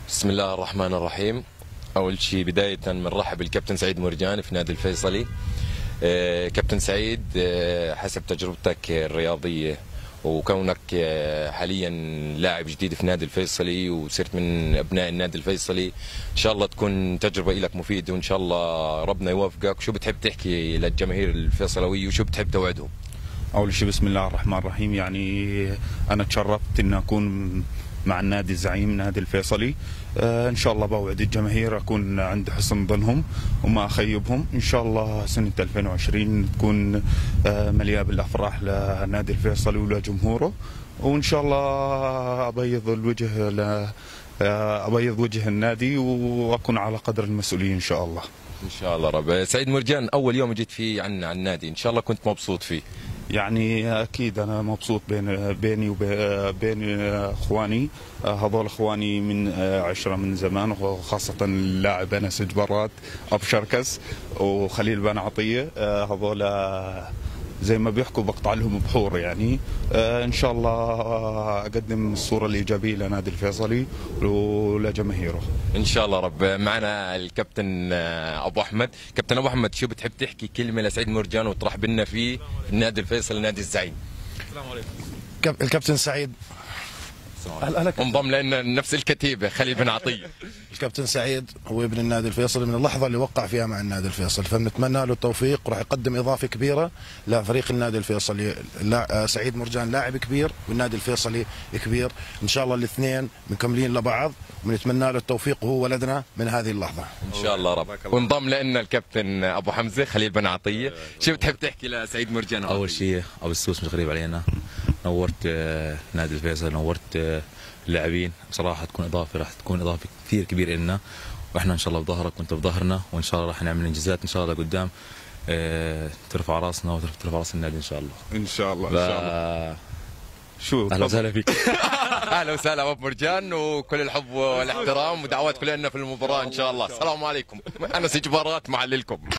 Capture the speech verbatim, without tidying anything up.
بسم الله الرحمن الرحيم. أول شيء بداية بنرحب بالكابتن سعيد مرجان في نادي الفيصلي. آه، كابتن سعيد، آه، حسب تجربتك الرياضية وكونك آه، حاليا لاعب جديد في نادي الفيصلي وصرت من أبناء النادي الفيصلي، إن شاء الله تكون تجربة لك مفيدة وإن شاء الله ربنا يوفقك. شو بتحب تحكي للجماهير الفيصلوية وشو بتحب توعدهم؟ أول شيء بسم الله الرحمن الرحيم. يعني أنا تشرفت إن أكون مع النادي الزعيم نادي الفيصلي. آه إن شاء الله بوعد الجماهير أكون عند حسن ظنهم وما أخيبهم. إن شاء الله سنة ألفين وعشرين تكون آه مليئة بالأفراح لنادي الفيصلي ولجمهوره، وإن شاء الله أبيض الوجه ل أبيض وجه النادي وأكون على قدر المسؤولية إن شاء الله. إن شاء الله رب. سعيد مرجان، أول يوم جيت فيه عن عن النادي إن شاء الله كنت مبسوط فيه؟ يعني اكيد انا مبسوط بين بيني وبين اخواني. هذول اخواني من عشره من زمان، وخاصه اللاعب انس جبرات، ابو شركس وخليل بن عطيه. هذول زي ما بيحكوا بقطع لهم بحور. يعني ان شاء الله اقدم الصوره الايجابيه لنادي الفيصلي ولجماهيره ان شاء الله رب. معنا الكابتن ابو احمد. كابتن ابو احمد، شو بتحب تحكي كلمه لسعيد مرجان وترحب لنا فيه في النادي الفيصلي نادي الزعيم؟ السلام عليكم. الكابتن سعيد انضم لنا نفس الكتيبه خليل بن عطيه. الكابتن سعيد هو ابن النادي الفيصلي من اللحظه اللي وقع فيها مع النادي الفيصلي، فبنتمنى له التوفيق وراح يقدم اضافه كبيره لفريق النادي الفيصلي. سعيد مرجان لاعب كبير والنادي الفيصلي كبير، ان شاء الله الاثنين مكملين لبعض ونتمنى له التوفيق وهو ولدنا من هذه اللحظه ان شاء الله رب. وانضم لنا الكابتن ابو حمزه خليل بن عطيه. شو بتحب تحكي لسعيد مرجان؟ اول شيء ابو السوس مش غريب علينا، نورت نادي الفيصل، نورت اللاعبين. بصراحه تكون اضافه، راح تكون اضافه كثير كبيره لنا، واحنا ان شاء الله بظهرك وانت بظهرنا، وان شاء الله راح نعمل انجازات ان شاء الله لقدام. اه ترفع راسنا وترفع راس النادي ان شاء الله. ان شاء الله ان شاء الله. شو اهلا وسهلا فيك. اهلا وسهلا ابو مرجان، وكل الحب والاحترام ودعواتكم لنا في المباراه ان شاء الله. السلام عليكم. انس جبارات محللكم.